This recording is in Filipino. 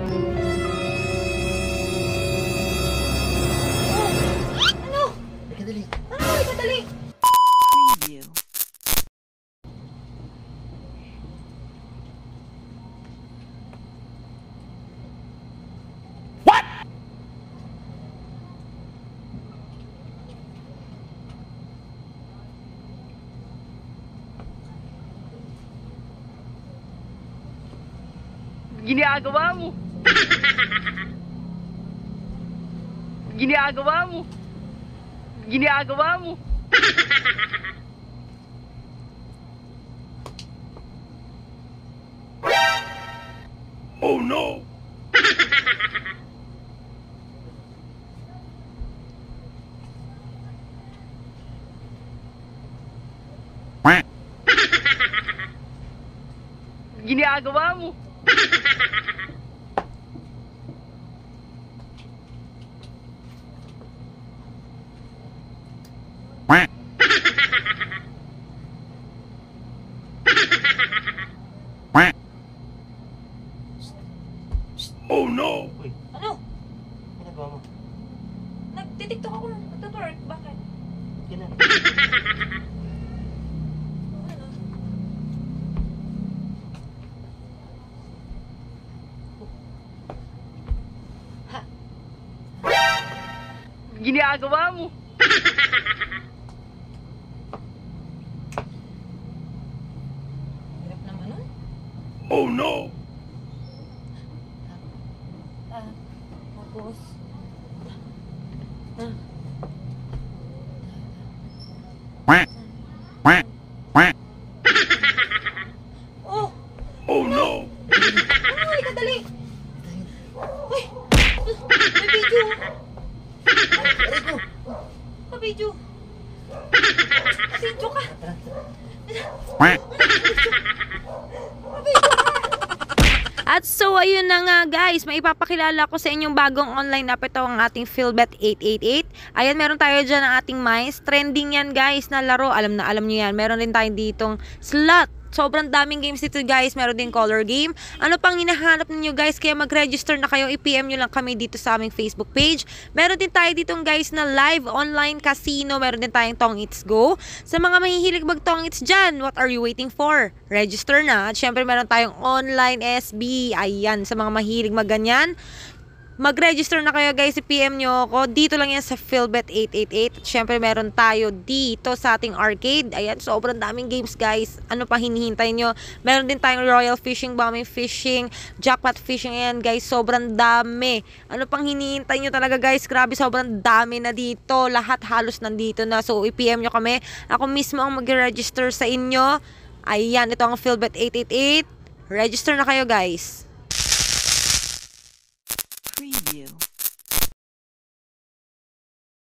Ano? Halika dali. Ano? Halika dali. Preview. Ginagawa mo. Ginagawa mo. Ginagawa mo. Oh no. Ginagawa mo. Oh no! Uy, Ano? ginagawa mo? Nagtitiktok ako. Nagtutwerk. Bakit? Ganun. Ano? Ha? Ginagawa mo. Hirap naman nun. Oh no! Tapos... Ah. Oh! Oh no! Ano? Halika dali. Uy! May video. Aray ko! May video. Video ka. Tara, tara. May video ka. At so, ayun na nga guys, maipapakilala ko sa inyong bagong online app. Ito ang ating Philbet 888. Ayan, meron tayo dyan ang ating mice. Trending yan guys na laro. Alam nyo yan. Meron din tayo ditong slot. Sobrang daming games dito guys. Meron din color game. Ano pang hinahanap ninyo guys? Kaya mag-register na kayo. I-PM nyo lang kami dito sa aming Facebook page. Meron din tayo ditong guys na live online casino. Meron din tayong Tong It's Go. Sa mga mahihilig mag-Tong It's dyan, what are you waiting for? Register na. At syempre meron tayong online SB. Ayan, sa mga mahilig mag-ganyan. Mag-register na kayo guys, i-PM nyo ako. Dito lang yan sa Philbet 888. At syempre meron tayo dito sa ating arcade. Ayan, sobrang daming games guys. Ano pa hinihintay nyo? Meron din tayong Royal Fishing, Bombing Fishing, Jackpot Fishing. Ayan guys, sobrang dami. Ano pang hinihintay nyo talaga guys? Grabe, sobrang dami na dito. Lahat halos nandito na. So i-PM nyo kami. Ako mismo ang mag-register sa inyo. Ayan, ito ang Philbet 888. Register na kayo guys. Preview.